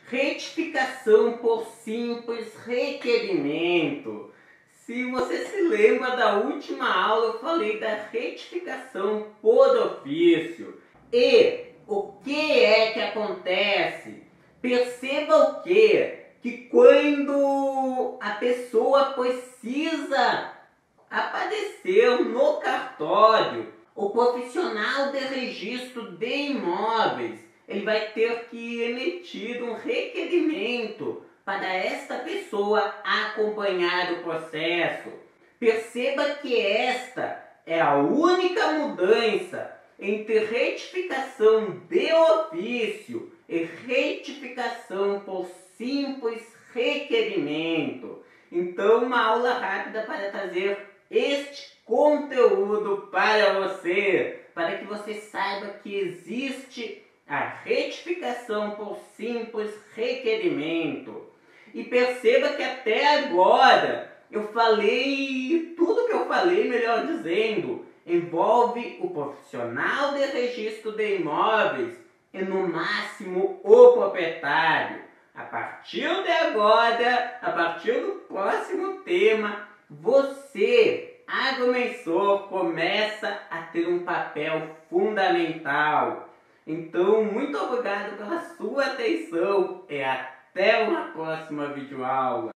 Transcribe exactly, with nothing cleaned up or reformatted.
Retificação por simples requerimento. Se você se lembra da última aula, eu falei da retificação por ofício. E o que é que acontece? Perceba o que? Que quando a pessoa precisa aparecer no cartório, o profissional de registro de imóveis, ele vai ter que emitir um requerimento para esta pessoa acompanhar o processo. Perceba que esta é a única mudança entre retificação de ofício e retificação por simples requerimento. Então, uma aula rápida para trazer este conteúdo para você, para que você saiba que existe a retificação por simples requerimento. E perceba que até agora eu falei, tudo que eu falei, melhor dizendo, envolve o profissional de registro de imóveis e no máximo o proprietário. A partir de agora, a partir do próximo tema, você, agrimensor, começa a ter um papel fundamental. Então, muito obrigado pela sua atenção e até uma próxima videoaula.